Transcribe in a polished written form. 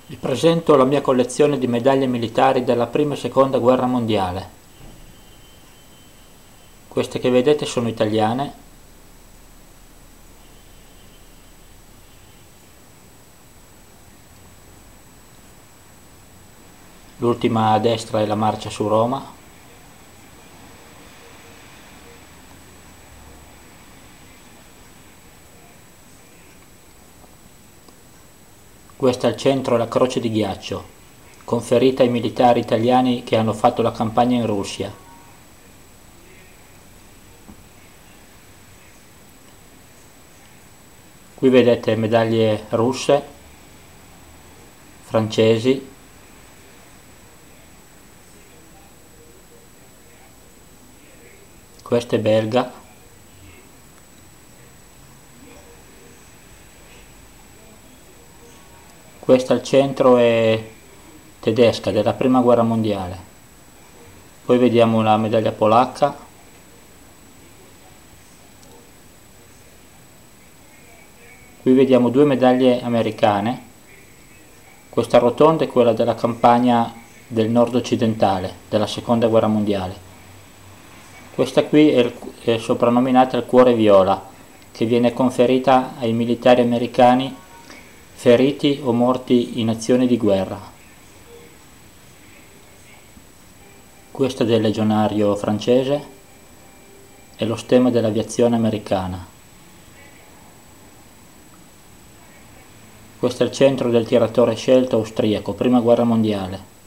Vi presento la mia collezione di medaglie militari della prima e seconda guerra mondiale. Queste che vedete sono italiane. L'ultima a destra è la marcia su Roma. Questa al centro è la Croce di Ghiaccio, conferita ai militari italiani che hanno fatto la campagna in Russia. Qui vedete medaglie russe, francesi, questa è belga, questa al centro è tedesca della prima guerra mondiale. Poi vediamo la medaglia polacca, qui vediamo due medaglie americane. Questa rotonda è quella della campagna del nord occidentale della seconda guerra mondiale. Questa qui è soprannominata il cuore viola, che viene conferita ai militari americani feriti o morti in azioni di guerra. Questo è del legionario francese e lo stemma dell'aviazione americana. Questo è il centro del tiratore scelto austriaco, prima guerra mondiale.